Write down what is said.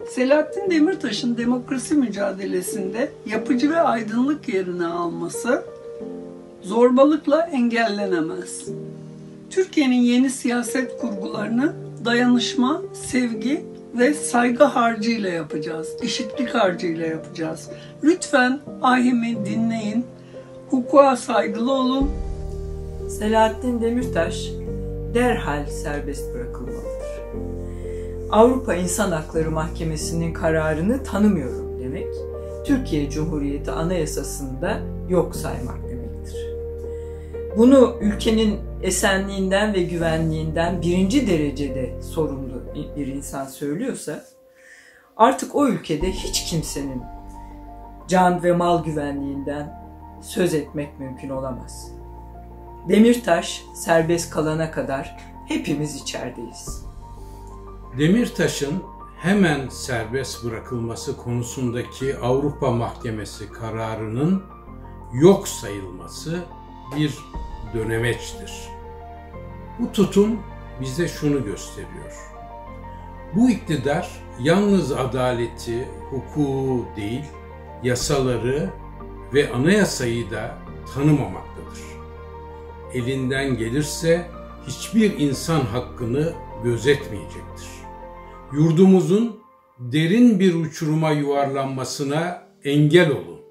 Selahattin Demirtaş'ın demokrasi mücadelesinde yapıcı ve aydınlık yerini alması zorbalıkla engellenemez. Türkiye'nin yeni siyaset kurgularını dayanışma, sevgi ve saygı harcıyla yapacağız, eşitlik harcıyla yapacağız. Lütfen ahimi dinleyin, hukuka saygılı olun. Selahattin Demirtaş derhal serbest bırakılmalıdır. Avrupa İnsan Hakları Mahkemesi'nin kararını tanımıyorum demek, Türkiye Cumhuriyeti Anayasası'nda yok saymak demektir. Bunu ülkenin esenliğinden ve güvenliğinden birinci derecede sorumlu bir insan söylüyorsa, artık o ülkede hiç kimsenin can ve mal güvenliğinden söz etmek mümkün olamaz. Demirtaş serbest kalana kadar hepimiz içerideyiz. Demirtaş'ın hemen serbest bırakılması konusundaki Avrupa Mahkemesi kararının yok sayılması bir dönemeçtir. Bu tutum bize şunu gösteriyor. Bu iktidar yalnız adaleti, hukuku değil, yasaları ve anayasayı da tanımamaktadır. Elinden gelirse hiçbir insan hakkını gözetmeyecektir. Yurdumuzun derin bir uçuruma yuvarlanmasına engel olun.